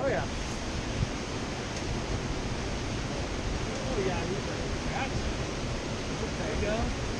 Oh yeah. Oh yeah, he's a, that's, there you go.